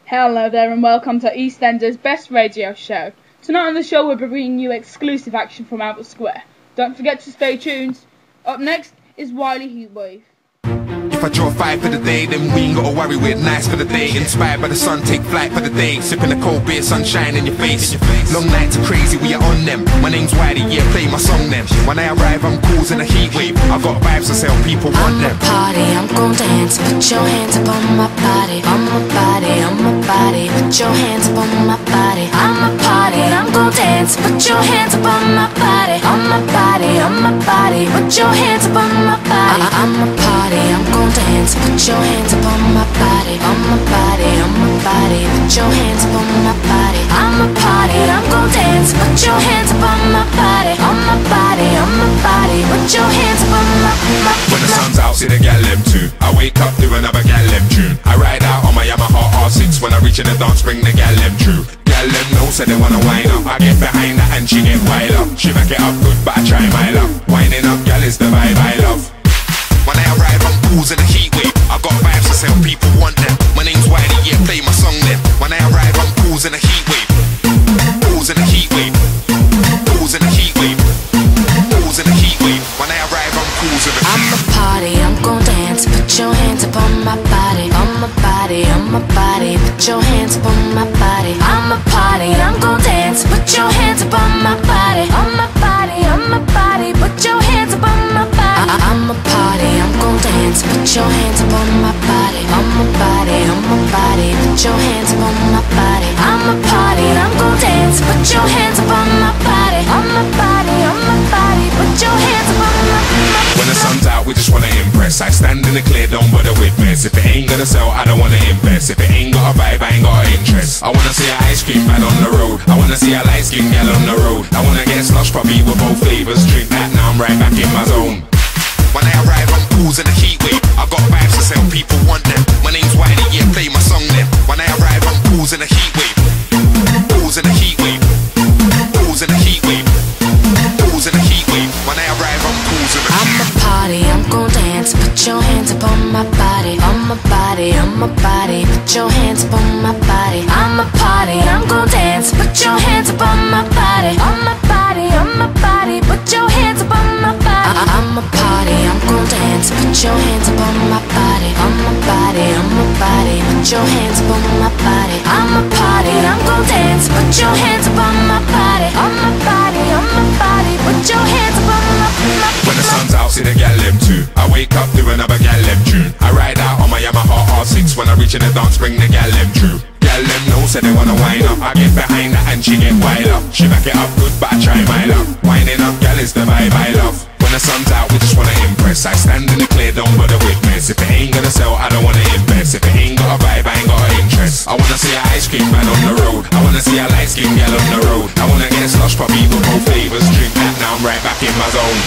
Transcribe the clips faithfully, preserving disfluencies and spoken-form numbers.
Hello there and welcome to EastEnders' best radio show. Tonight on the show we'll be bringing you exclusive action from Albert Square. Don't forget to stay tuned. Up next is Wiley Heatwave. If I draw five for the day, then we ain't gotta worry, we're nice for the day. Inspired by the sun, take flight for the day. Sipping a cold beer, sunshine in your face. Long nights are crazy, we are on them. My name's Wiley, yeah, play my song then. When I arrive, I'm causing a heat wave. I've got vibes to sell, people want them. I'm a party, I'm gon' dance. Put your hands up on my body, on my body, on my body. Put your hands up on my body. I'm a party, I'm gon' dance. Put your hands up on my body, on my body, on my body. Put your hands up on my body. I I'm a party, I'm gon' dance. Put your hands up on my body, on my body, on my body. Put your hands up on my body. I'm a party, I'm gon' dance. Put your hands up on my body, on my body, on my body. Put your hands up on my, my, When the sun's out, see the gal them too. I wake up to another gal them tune. I ride out on my Yamaha R six. When I reach in the dance, bring the gal them true. Gal them know, say they wanna wind up. I get behind her and she get wild up. She back it up good, but I try my luck. Winding up, gal is the vibe I love. When I arrive, I'm causing a heat wave. I got vibes to sell, people want them. My name's Wiley, yeah, play my song then. When I arrive, I'm causing a heat wave. Causing a heat wave. Causing a heat wave. Causing a heat wave. When I arrive, I'm causing a heat wave. I'm a party, I'm gon' dance. Put your hands up on my body, on my body, on my body. Put your hands up on my body. I'm a party, I'm gon' dance. Put your hands up on my body, on my body, on my body. Put your hands up on my body. I I'm a party, I'm gon' dance. Put your hands up on my body, on my body, on my body. Put your hands up on my body. I'm a party, I'm gon' dance. Put your hands up on my body, on my body, on my body. Put your hands up on my, my When the sun's out, we just wanna impress. I stand in the clear, don't bother with mess. If it ain't gonna sell, I don't wanna invest. If it ain't got a vibe, I ain't got an interest. I wanna see a ice cream man on the road. I wanna see a light skin gal on the road. I wanna get slush puppy with both flavors. Drink that, now I'm right back in my zone. When I arrive, I'm causing a heat wave. I got vibes to sell, people want them. My name's Wiley, yeah, play my song then. When I arrive, I'm causing a heat wave. Causing a heat wave. Causing a heat wave. Causing a heat wave. When I arrive, I'm causing a heat wave. I'm a party, I'm gon' dance. Put your hands up on my body, on my body, on my body. Put your hands up on my body. I'm a party, I'm gon' dance. Put your hands up on my body, on my body, on my body. Put your hands up on my body. I I'm a party, I'm gon' dance. Put your hands up on my body, on my body, on my body. Put your hands up on my body. I'm a party, I'm gon' dance. Put your hands up on my body, on my body, on my body. Put your hands up on my, my When the sun's out, see the gal them too. I wake up to another gal them tune. I ride out on my Yamaha R six. When I reach in the dance, bring the gal them true. Gal them know, say they wanna wind up. I get behind her and she get wild up. She back it up good, but I try my luck. Winding up, gal is the vibe I love. When the sun's out, we just wanna impress. I stand in the clear, don't bother with mess. If it ain't gonna sell, I don't wanna invest. If it ain't got a vibe, I ain't got an interest. I wanna see a ice cream man on the road. I wanna see a light skin gal on the road. I wanna get slush puppy with both flavors. Drink that, now I'm right back in my zone.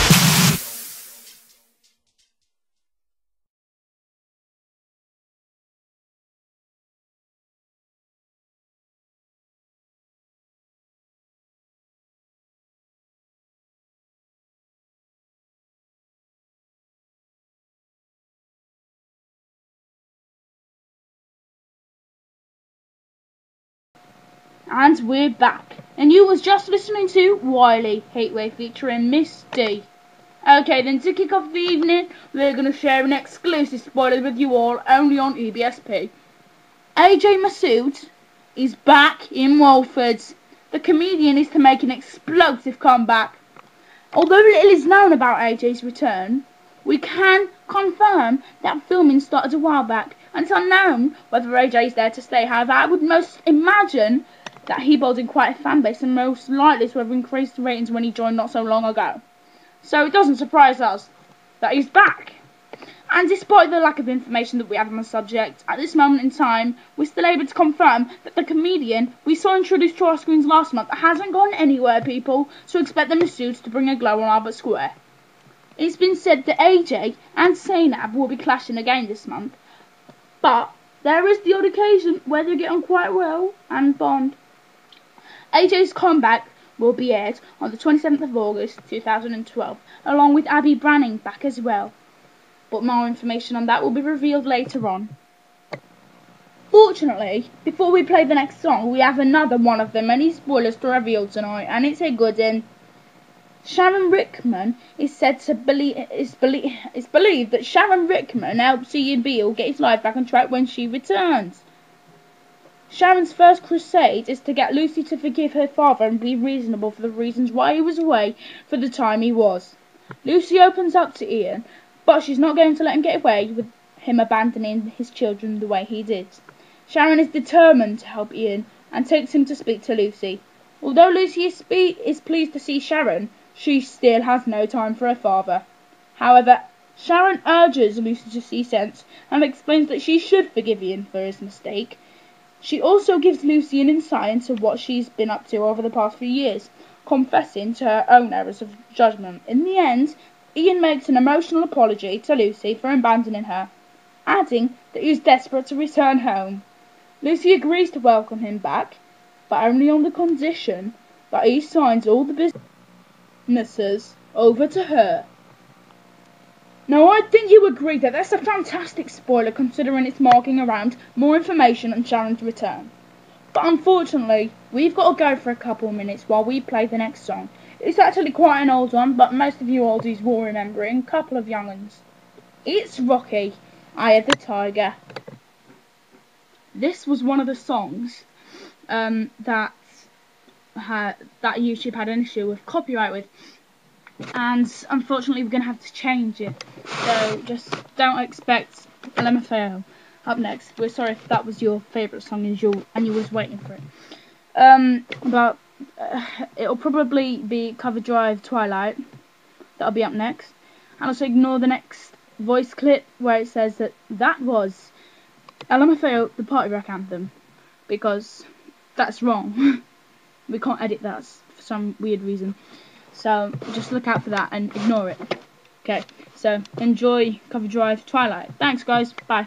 And we're back. And you was just listening to Wiley Heatwave featuring Miss D. Okay, then to kick off the evening, we're going to share an exclusive spoiler with you all, only on E B S P. A J Masood is back in Walford. The comedian is to make an explosive comeback. Although little is known about A J's return, we can confirm that filming started a while back, and it's unknown whether A J is there to stay. However, I would most imagine that he built in quite a fan base, and most likely to have increased the ratings when he joined not so long ago. So it doesn't surprise us that he's back. And despite the lack of information that we have on the subject, at this moment in time, we're still able to confirm that the comedian we saw introduced to our screens last month hasn't gone anywhere, people, so expect the Masoods to bring a glow on Albert Square. It's been said that A J and Zainab will be clashing again this month, but there is the odd occasion where they get on quite well and bond. A J's comeback will be aired on the twenty-seventh of August two thousand twelve, along with Abby Branning back as well. But more information on that will be revealed later on. unfortunately, before we play the next song, we have another one of them, any spoilers to reveal tonight, and it's a good one. Sharon Rickman is said to believe is believe is believed that Sharon Rickman helps Ian Beale get his life back on track when she returns. Sharon's first crusade is to get Lucy to forgive her father and be reasonable for the reasons why he was away for the time he was. Lucy opens up to Ian, but she's not going to let him get away with him abandoning his children the way he did. Sharon is determined to help Ian and takes him to speak to Lucy. Although Lucy is, spe is pleased to see Sharon, she still has no time for her father. However, Sharon urges Lucy to see sense and explains that she should forgive Ian for his mistake. She also gives Lucy an insight into what she's been up to over the past few years, confessing to her own errors of judgment. In the end, Ian makes an emotional apology to Lucy for abandoning her, adding that he is desperate to return home. Lucy agrees to welcome him back, but only on the condition that he signs all the businesses over to her. Now, I think you agree that that's a fantastic spoiler considering it's marking around more information on Sharon's return. But unfortunately, we've got to go for a couple of minutes while we play the next song. It's actually quite an old one, but most of you oldies will remember it, a couple of young ones. It's Rocky, Eye of the Tiger. This was one of the songs um, that had, that YouTube had an issue with copyright with, and unfortunately we're going to have to change it. So just don't expect L M F A O up next. We're sorry if that was your favourite song and you and you was waiting for it. Um, but uh, it'll probably be Cover Drive Twilight. That'll be up next. And also ignore the next voice clip where it says that that was L M F A O, the Party Rock Anthem, because that's wrong. We can't edit that for some weird reason. So just look out for that and ignore it. Okay, so enjoy Cover Drive Twilight. Thanks guys, bye.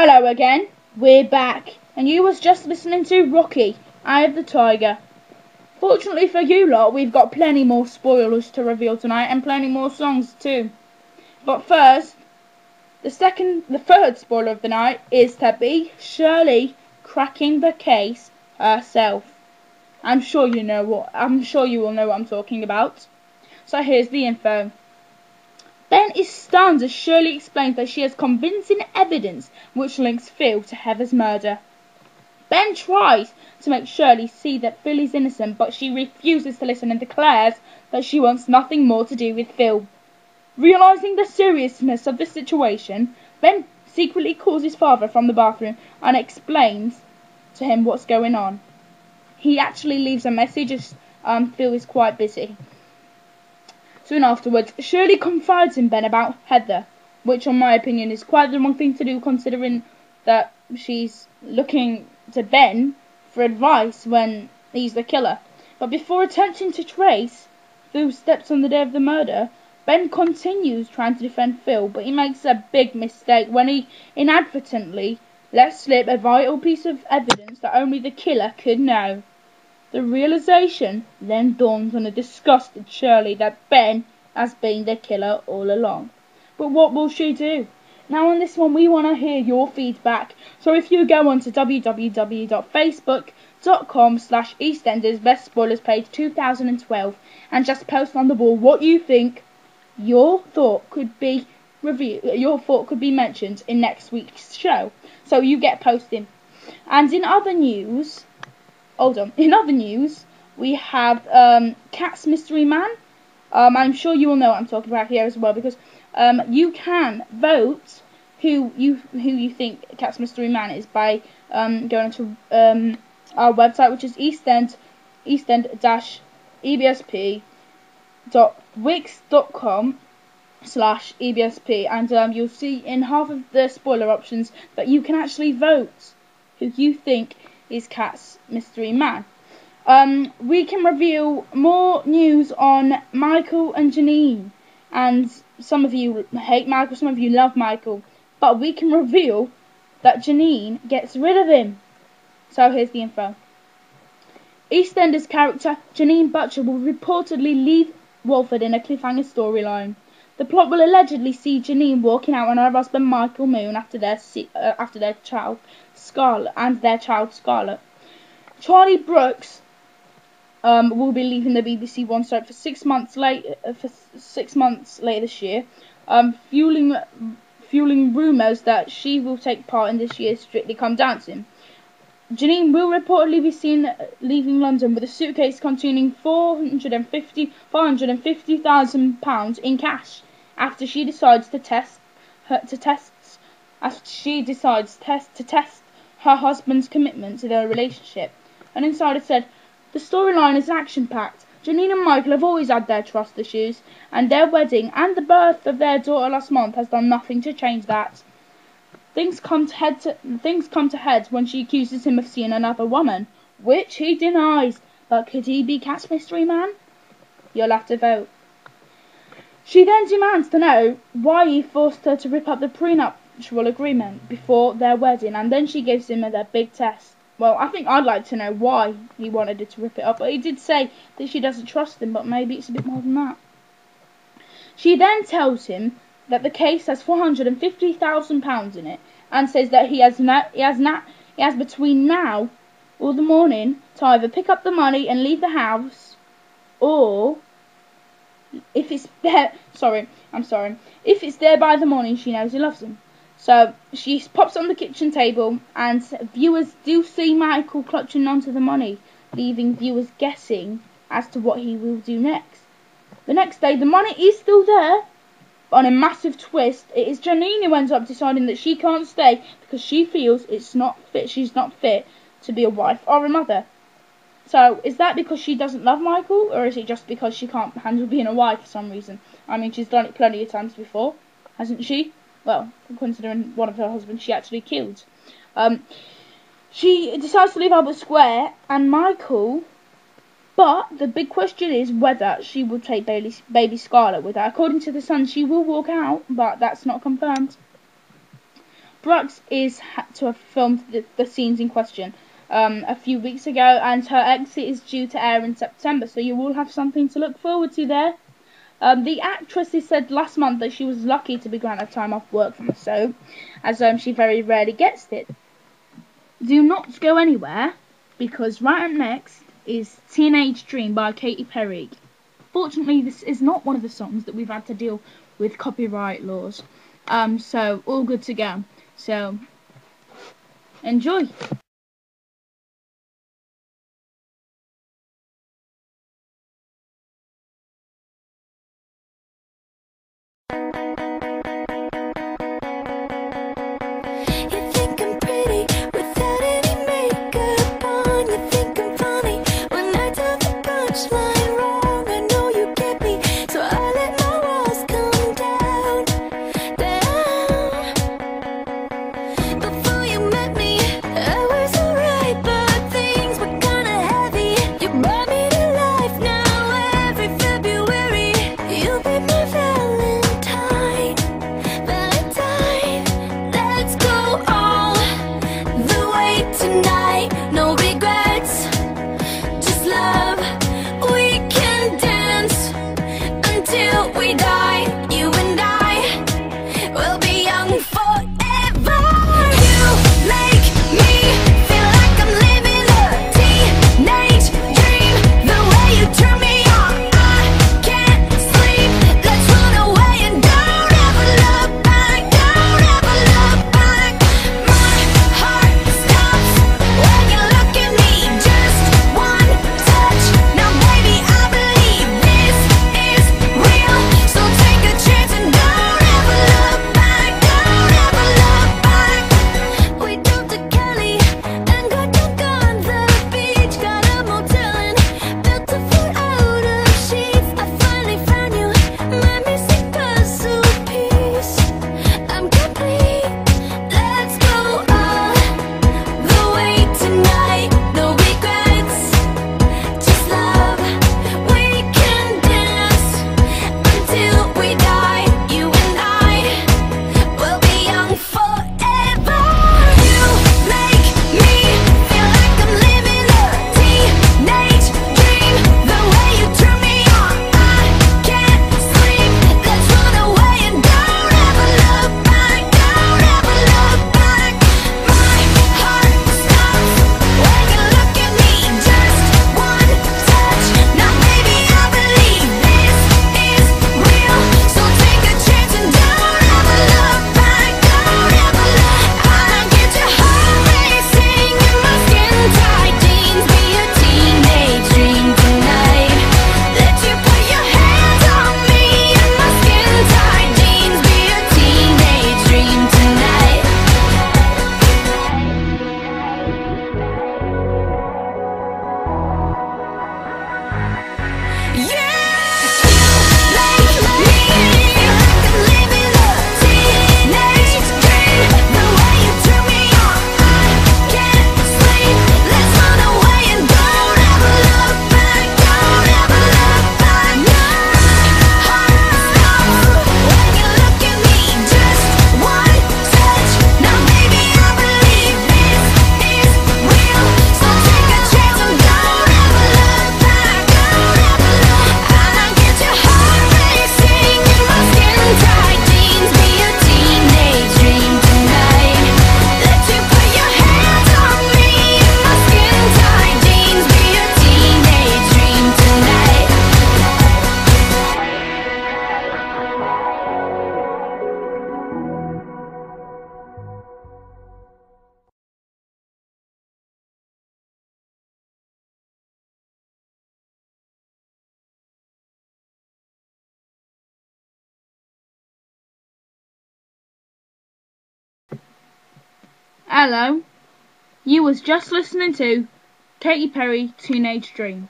Hello again, we're back, and you was just listening to Rocky, Eye of the Tiger. Fortunately for you lot, we've got plenty more spoilers to reveal tonight, and plenty more songs too. But first, the second, the third spoiler of the night is to be Shirley cracking the case herself. I'm sure you know what, I'm sure you will know what I'm talking about. So here's the info. Ben is stunned as Shirley explains that she has convincing evidence which links Phil to Heather's murder. Ben tries to make Shirley see that Phil is innocent, but she refuses to listen and declares that she wants nothing more to do with Phil. Realising the seriousness of the situation, Ben secretly calls his father from the bathroom and explains to him what's going on. He actually leaves a message as um, Phil is quite busy. Soon afterwards, Shirley confides in Ben about Heather, which in my opinion is quite the wrong thing to do, considering that she's looking to Ben for advice when he's the killer. But before attempting to trace Phil's steps on the day of the murder, Ben continues trying to defend Phil, but he makes a big mistake when he inadvertently lets slip a vital piece of evidence that only the killer could know. The realization then dawns on the disgusted Shirley that Ben has been the killer all along. But what will she do? Now on this one we want to hear your feedback. So if you go on to w w w dot facebook dot com slash EastEnders Best Spoilers page two thousand twelve and just post on the wall what you think your thought could be review your thought could be mentioned in next week's show. So you get posting. And in other news Hold on. In other news, we have um, Cat's Mystery Man. Um, I'm sure you will know what I'm talking about here as well, because um, you can vote who you who you think Cat's Mystery Man is by um, going to um, our website, which is eastend eastend dash ebsp dot wix dot com slash ebsp, and um, you'll see in half of the spoiler options that you can actually vote who you think is Cat's Mystery Man. Um, we can reveal more news on Michael and Janine, and some of you hate Michael, some of you love Michael, but we can reveal that Janine gets rid of him. So here's the info. EastEnders character Janine Butcher will reportedly leave Walford in a cliffhanger storyline. The plot will allegedly see Janine walking out on her husband Michael Moon after their uh, after their child Scarlett and their child Scarlett. Charlie Brooks um, will be leaving the B B C One soap for six months late uh, for six months later this year, um, fueling fueling rumours that she will take part in this year's Strictly Come Dancing. Janine will reportedly be seen leaving London with a suitcase containing four hundred fifty thousand pounds in cash after she decides to test her to test after she decides test to test her husband's commitment to their relationship. An insider said, "The storyline is action-packed. Janine and Michael have always had their trust issues, and their wedding and the birth of their daughter last month has done nothing to change that. Things come to head to, things come to head when she accuses him of seeing another woman, which he denies. But could he be Cat's Mystery Man? You'll have to vote." She then demands to know why he forced her to rip up the prenuptial agreement before their wedding, and then she gives him their big test. Well, I think I'd like to know why he wanted her to rip it up, but he did say that she doesn't trust him, but maybe it's a bit more than that. She then tells him that the case has four hundred fifty thousand pounds in it, and says that he has na- he has na- he has between now or the morning to either pick up the money and leave the house, or if it's there, sorry, I'm sorry, if it's there by the morning, she knows he loves him. So she pops on the kitchen table, and viewers do see Michael clutching onto the money, leaving viewers guessing as to what he will do next. The next day, the money is still there. On a massive twist, it is Janine who ends up deciding that she can't stay because she feels it's not fit. She's not fit to be a wife or a mother. So, is that because she doesn't love Michael, or is it just because she can't handle being a wife for some reason? I mean, she's done it plenty of times before, hasn't she? Well, considering one of her husbands she actually killed. Um, she decides to leave Albert Square, and Michael. But the big question is whether she will take baby, baby Scarlett with her. According to The Sun, she will walk out, but that's not confirmed. Brooks is had to have filmed the, the scenes in question um, a few weeks ago, and her exit is due to air in September, so you will have something to look forward to there. Um, the actress has said last month that she was lucky to be granted time off work from the soap, as um, she very rarely gets it. Do not go anywhere, because right up next is Teenage Dream by Katy Perry. Fortunately, this is not one of the songs that we've had to deal with copyright laws, um, so all good to go. So, enjoy. Hello, you was just listening to Katy Perry, Teenage Dream.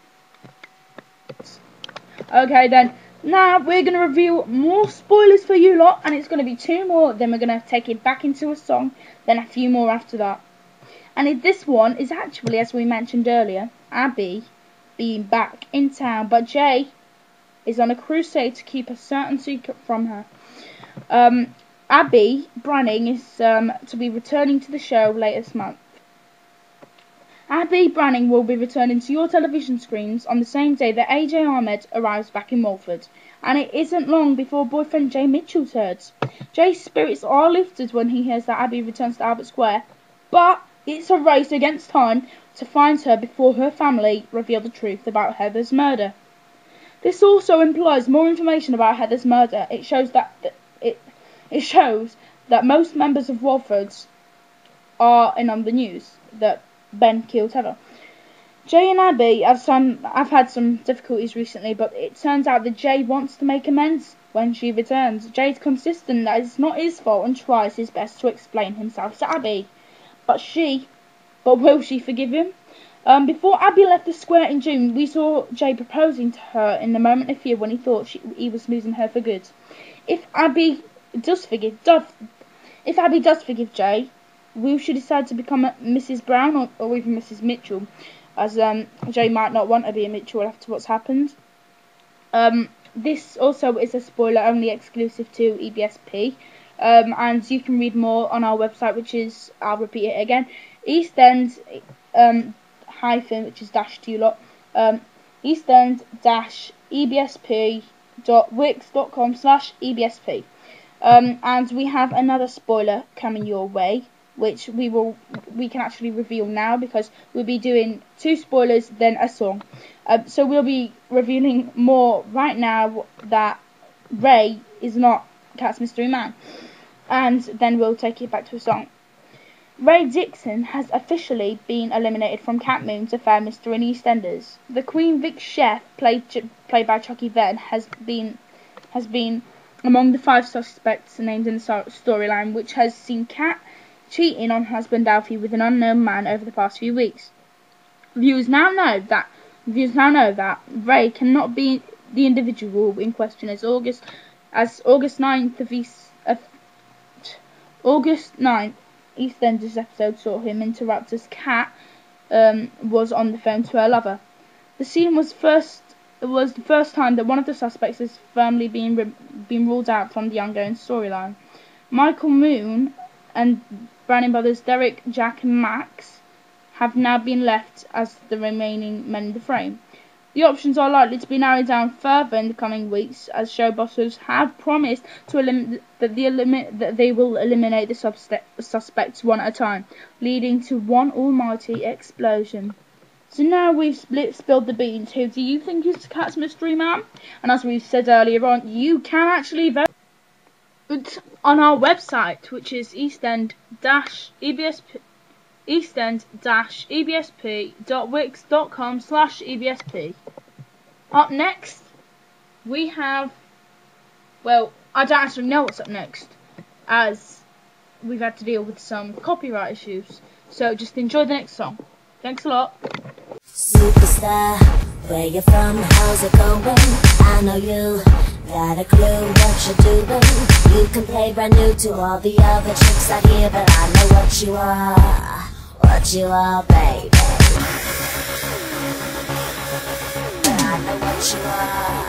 Okay then, now we're going to review more spoilers for you lot, and it's going to be two more, then we're going to take it back into a song, then a few more after that. And it, this one is actually, as we mentioned earlier, Abby being back in town, but Jay is on a crusade to keep a certain secret from her. Um, Abby Branning is um, to be returning to the show later this month. Abby Branning will be returning to your television screens on the same day that A J Ahmed arrives back in Walford, and it isn't long before boyfriend Jay Mitchell turns. Jay's spirits are lifted when he hears that Abby returns to Albert Square, but it's a race against time to find her before her family reveal the truth about Heather's murder. This also implies more information about Heather's murder. It shows that it it shows that most members of Walford's are in on the news that Ben killed Heather. Jay and Abby have some have had some difficulties recently, but it turns out that Jay wants to make amends when she returns. Jay's consistent that it's not his fault and tries his best to explain himself to Abby. But she, but will she forgive him? Um, before Abby left the square in June, we saw Jay proposing to her in the moment of fear when he thought she, he was losing her for good. If Abby does forgive, does, if Abby does forgive Jay, will she decide to become a Missus Brown or, or even Missus Mitchell? As um, Jay might not want to be a Mitchell after what's happened. Um, this also is a spoiler only exclusive to E B S P. Um, and you can read more on our website, which is, I'll repeat it again, EastEnd um, hyphen, which is dash two lot, um, EastEnd dash ebsp dot wix dot com slash ebsp. Um, and we have another spoiler coming your way, which we will we can actually reveal now because we'll be doing two spoilers then a song. Um, so we'll be revealing more right now that Ray is not Cat's Mystery Man, and then we'll take it back to a song. Ray Dixon has officially been eliminated from Cat Moon's affair mystery in EastEnders. The Queen Vic chef, played played by Chucky Venn, has been has been among the five suspects named in the storyline, which has seen Cat cheating on husband Alfie with an unknown man over the past few weeks. Viewers now know that viewers now know that Ray cannot be the individual in question, as August as August ninth of East of August ninth EastEnders episode saw him interrupt as Cat um, was on the phone to her lover. The scene was first it was the first time that one of the suspects has firmly been re been ruled out from the ongoing storyline. Michael Moon and Branning brothers Derek, Jack and Max have now been left as the remaining men in the frame. The options are likely to be narrowed down further in the coming weeks, as show bosses have promised to elim that, the elim that they will eliminate the suspects one at a time, leading to one almighty explosion. So now we've split, spilled the beans, who do you think is Cat's Mystery Man? And as we've said earlier on, you can actually vote on our website, which is eastend dash ebsp eastend dash ebsp dot wix dot com slash ebsp. Up next, we have, well, I don't actually know what's up next, as we've had to deal with some copyright issues. So just enjoy the next song. Thanks a lot. Superstar, where you from? How's it going? I know you got a clue what you're doing. You can play brand new to all the other chicks out here, but I know what you are, what you are, baby. But I know what you are.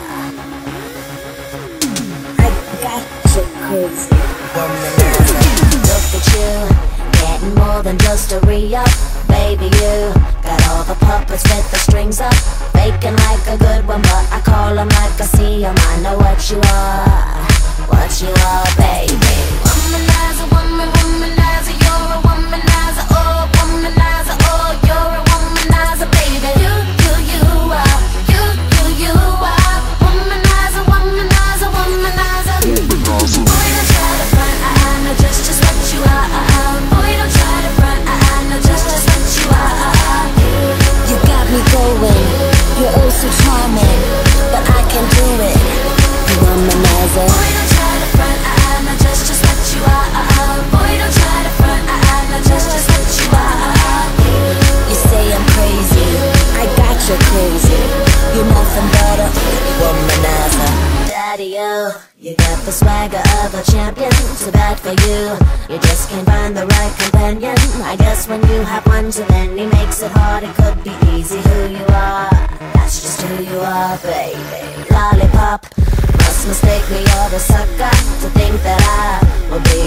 I got you crazy, womanizer. Look at you, getting more than just a re-up. Baby, you got all the puppets with the strings up, faking like a good one, but I call them like I see them. I know what you are, what you are, baby. Womanizer, woman, womanizer, you're a womanizer, oh, womanizer, oh, you're a womanizer, baby. You, you, you are, you, you, you are, womanizer, womanizer, womanizer. Boy, don't try to front, I, I know just, just what you are. Boy, don't try to front, I, I know just, just what you are. You got me going, you're oh so charming, but I can do it, you womanizer. Boy, don't try to front, I, I know just, just what you are. Boy, don't try to front, I, I know just, just what you are. You say I'm crazy, I got you crazy, you're nothing but a womanizer. Daddy, oh, you got the swagger of a champion, too bad for you, you just can't find the right companion. I guess when you have one too many makes it hard, it could be easy who you are, that's just who you are, baby. Lollipop, must mistake me, you're the sucker, to think that I will be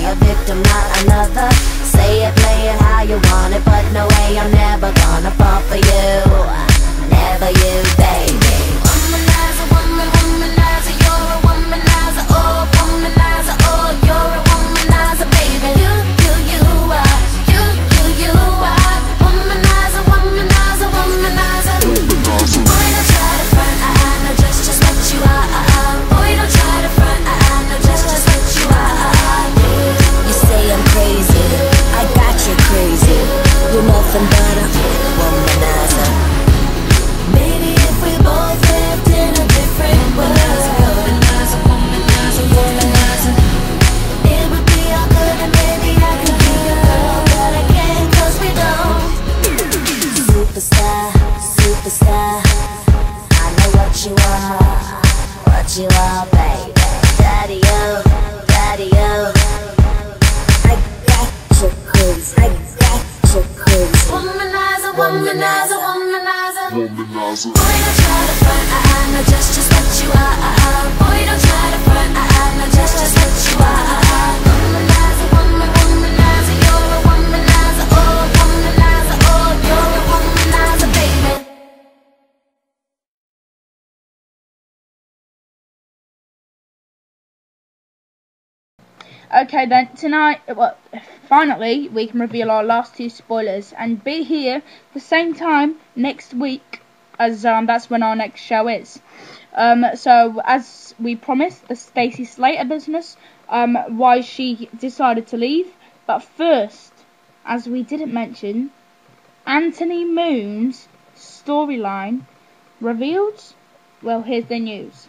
womanizer. Boy, don't try to front, ah, ah, no, just, just what you are, ah, ah. Boy, don't try to front, ah, ah, no, just, just what you are, ah, ah. Womanizer, woman, womanizer, you're a womanizer, oh, womanizer, oh, you're a womanizer, baby. Okay then, tonight, well, finally, we can reveal our last two spoilers and be here the same time next week, as um, that's when our next show is. Um, so, as we promised, the Stacey Slater business, um, why she decided to leave. But first, as we didn't mention, Anthony Moon's storyline revealed. Well, here's the news.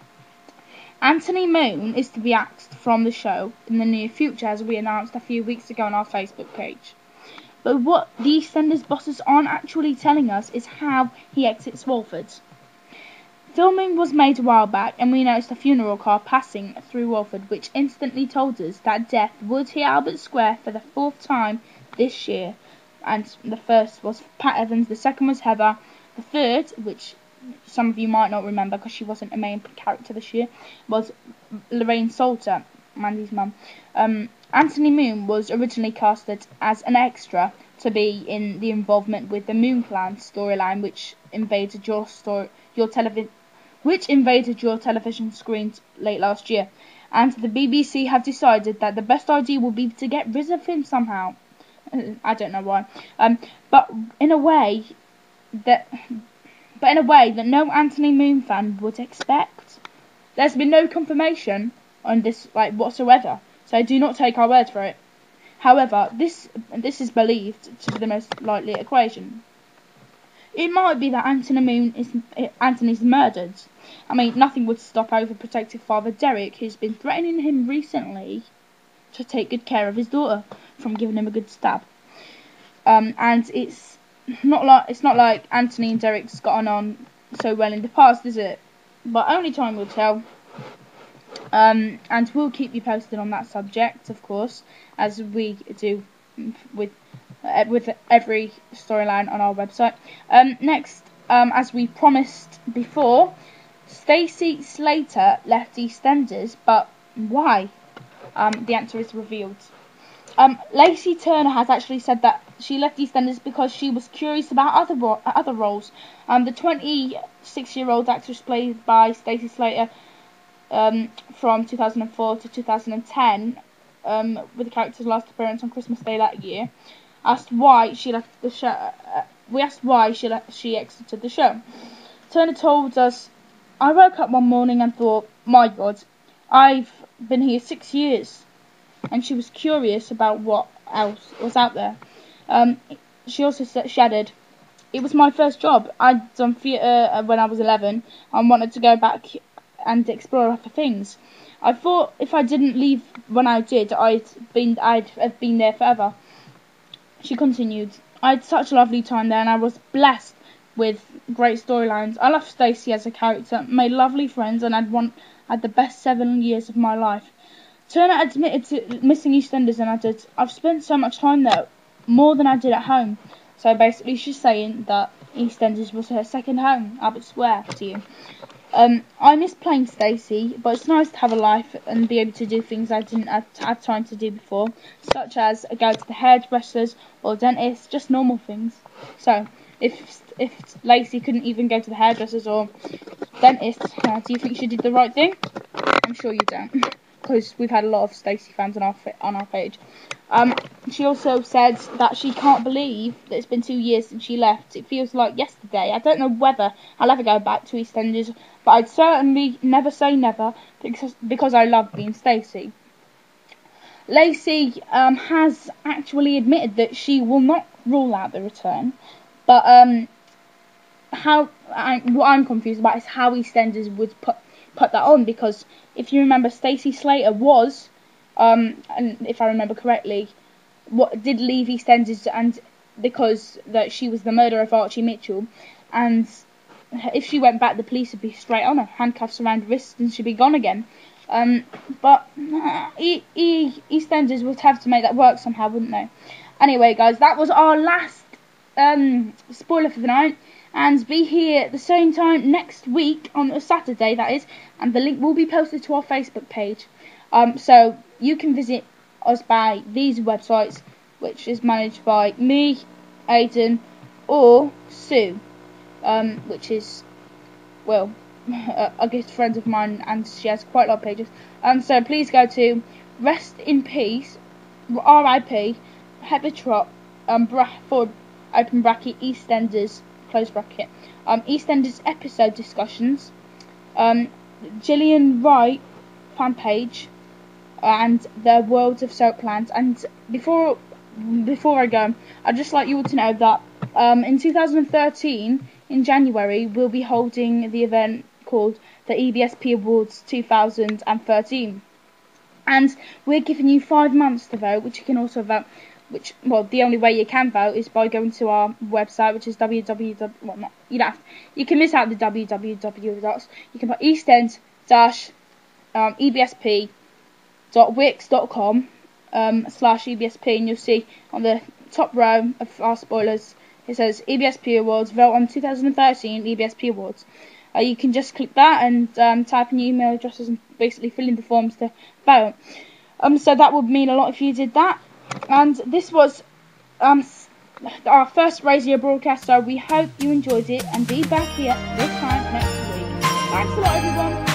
Anthony Moon is to be axed from the show in the near future, as we announced a few weeks ago on our Facebook page. But what the EastEnders bosses aren't actually telling us is how he exits Walford. Filming was made a while back, and we noticed a funeral car passing through Walford, which instantly told us that death would hit Albert Square for the fourth time this year. And the first was Pat Evans, the second was Heather, the third, which some of you might not remember because she wasn't a main character this year, was Lorraine Salter, Mandy's mum. Um, Anthony Moon was originally casted as an extra to be in the involvement with the Moon Clan storyline, which invaded your story, your television, which invaded your television screens late last year. And the B B C have decided that the best idea would be to get rid of him somehow. I don't know why. Um, but in a way that. But in a way that no Anthony Moon fan would expect. There's been no confirmation on this, like, whatsoever, so do not take our word for it. However, this this is believed to be the most likely equation. It might be that Anthony Moon is Anthony's murdered. I mean, nothing would stop overprotective father Derek, who's been threatening him recently to take good care of his daughter, from giving him a good stab. Um, and it's not like it's not like Anthony and Derek's gotten on so well in the past, is it? But only time will tell. Um, and we'll keep you posted on that subject, of course, as we do with uh, with every storyline on our website. Um, next, um, as we promised before, Stacey Slater left EastEnders, but why? Um, the answer is revealed. Um, Lacey Turner has actually said that she left EastEnders because she was curious about other ro other roles. Um, the twenty-six-year-old actress played by Stacey Slater um, from two thousand four to two thousand ten, um, with the character's last appearance on Christmas Day that year, asked why she left the show. Uh, we asked why she left, she exited the show. Turner told us, "I woke up one morning and thought, my God, I've been here six years." And she was curious about what else was out there. Um, she also said, she added, "It was my first job. I'd done theatre when I was eleven and wanted to go back and explore other things. I thought if I didn't leave when I did, I'd been I'd have been there forever." She continued, "I had such a lovely time there, and I was blessed with great storylines. I loved Stacey as a character, made lovely friends, and I'd want had the best seven years of my life." Turner admitted to missing EastEnders and added, "I've spent so much time there, more than I did at home." So basically she's saying that EastEnders was her second home, Albert Square to you. Um, I miss playing Stacey, but it's nice to have a life and be able to do things I didn't have, have time to do before, such as go to the hairdressers or dentist, just normal things. So, if if Lacey couldn't even go to the hairdressers or dentist, uh, do you think she did the right thing? I'm sure you don't, because we've had a lot of Stacey fans on our on our page. Um, she also said that she can't believe that it's been two years since she left. It feels like yesterday. I don't know whether I'll ever go back to EastEnders, but I'd certainly never say never because because I love being Stacey. Lacey um, has actually admitted that she will not rule out the return, but um, how I, what I'm confused about is how EastEnders would put put that on, because if you remember, Stacey Slater was, um, and if I remember correctly, what did leave EastEnders, and because that she was the murderer of Archie Mitchell, and if she went back, the police would be straight on her, handcuffs around her wrists, and she'd be gone again. Um, but uh, e e EastEnders would have to make that work somehow, wouldn't they? Anyway, guys, that was our last um, spoiler for the night. and be here at the same time next week on a Saturday, that is, and the link will be posted to our Facebook page. Um, so you can visit us by these websites, which is managed by me, Aidan, or Sue, um, which is, well, a good friend of mine, and she has quite a lot of pages. Um, so please go to Rest in Peace, R I P, Hebetrot, um, Bradford, open bracket, EastEnders, close bracket, um, EastEnders episode discussions, um, Gillian Wright fan page, and the World of Soapland. And before before I go, I'd just like you all to know that um, in two thousand thirteen, in January, we'll be holding the event called the E B S P Awards two thousand thirteen, and we're giving you five months to vote, which you can also vote. Which, well, the only way you can vote is by going to our website, which is www. Well, not you don't have, you can miss out the www dots. You can put eastend dash um, ebsp dot wix dot com um, slash ebsp, and you'll see on the top row of our spoilers it says E B S P Awards, vote on two thousand thirteen E B S P Awards. Uh, you can just click that and um, type in your email addresses and basically fill in the forms to vote. Um, so that would mean a lot if you did that. And this was um, our first radio broadcast, so we hope you enjoyed it, and be back here this time next week. Thanks a lot, everyone.